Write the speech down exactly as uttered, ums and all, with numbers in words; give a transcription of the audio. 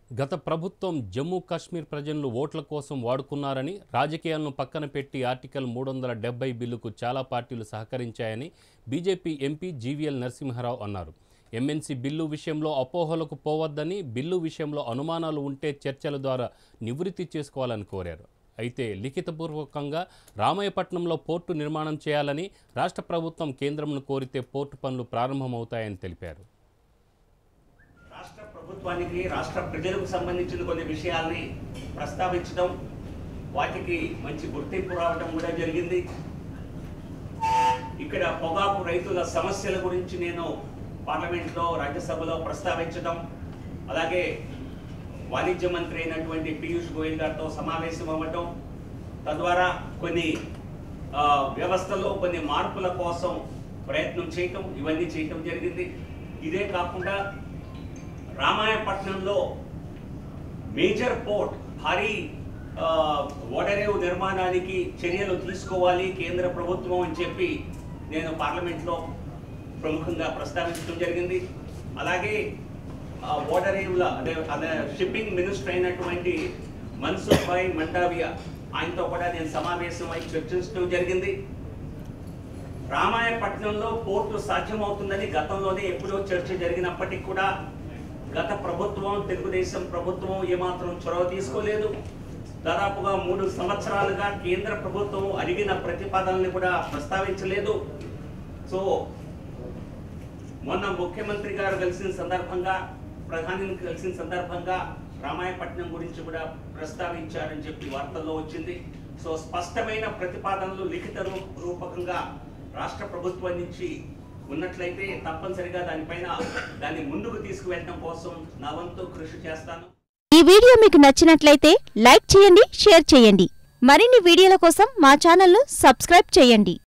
గత ప్రభుత్వం జమ్మూ కాశ్మీర్ ప్రజలను ఓట్ల కోసం వాడుకున్నారని, రాజకీయాలను పక్కన పెట్టి ఆర్టికల్ మూడు వందల డెబ్బై బిల్లుకు చాలా పార్టీలు సహకరించాయని BJP MP GVL Narasimha Rao అన్నారు. ఎన్ఎంసీ బిల్లు విషయంలో అపోహలకు పోవద్దని, బిల్లు విషయంలో అనుమానాలు ఉంటే చర్చల ద్వారా నివృత్తి చేసుకోవాలని కోరారు. అయితే లిఖితపూర్వకంగా రామాయపట్నంలో పోర్టు నిర్మాణం చేయాలని రాష్ట్ర ప్రభుత్వం కేంద్రంను కోరితే పోర్టు పనులు ప్రారంభమవుతాయని తెలిపారు. రాష్ట్ర ప్రభుత్వానికి రాష్ట్ర ప్రజలకు సంబంధించిన కొన్ని విషయాల్ని ప్రస్తావించడం, వాటికి మంచి గుర్తింపు రావడం కూడా జరిగింది. ఇక్కడ పొగాకు రైతుల సమస్యల గురించి నేను పార్లమెంట్లో, రాజ్యసభలో ప్రస్తావించడం, అలాగే వాణిజ్య మంత్రి అయినటువంటి పీయూష్ గోయల్ గారితో సమావేశం అవ్వటం, తద్వారా కొన్ని వ్యవస్థలో కొన్ని మార్పుల కోసం ప్రయత్నం చేయటం, ఇవన్నీ చేయటం జరిగింది. ఇదే కాకుండా రామాయపట్నంలో మేజర్ పోర్ట్, భారీ ఓడరేవు నిర్మాణానికి చర్యలు తీసుకోవాలి కేంద్ర ప్రభుత్వం అని చెప్పి నేను పార్లమెంట్లో ప్రముఖంగా ప్రస్తావించడం జరిగింది. అలాగే ఓడరేవుల అదే అదే షిప్పింగ్ మినిస్టర్ అయినటువంటి మన్సుఖ్ భాయ్ మండావియా, ఆయనతో కూడా నేను సమావేశం అయి చర్చించడం జరిగింది. రామాయపట్నంలో పోర్టు సాధ్యమవుతుందని గతంలోనే ఎప్పుడో చర్చ జరిగినప్పటికీ కూడా గత ప్రభుత్వం, తెలుగుదేశం ప్రభుత్వం ఏమాత్రం చొరవ తీసుకోలేదు. దాదాపుగా మూడు సంవత్సరాలుగా కేంద్ర ప్రభుత్వం అడిగిన ప్రతిపాదనని కూడా ప్రస్తావించలేదు. సో మొన్న ముఖ్యమంత్రి గారు కలిసిన సందర్భంగా, ప్రధానిని కలిసిన సందర్భంగా రామాయపట్నం గురించి కూడా ప్రస్తావించారని చెప్పి వార్తల్లో వచ్చింది. సో స్పష్టమైన ప్రతిపాదనలు లిఖిత రూపకంగా రాష్ట్ర ప్రభుత్వం నుంచి ఉన్నట్లయితే తప్పనిసరిగా దానిపైన దాన్ని ముందుకు తీసుకువెళ్ళడం కోసం నా వంతు కృషి చేస్తాను. ఈ వీడియో మీకు నచ్చినట్లయితే లైక్ చేయండి, షేర్ చేయండి. మరిన్ని వీడియోల కోసం మా ఛానల్ను సబ్స్క్రైబ్ చేయండి.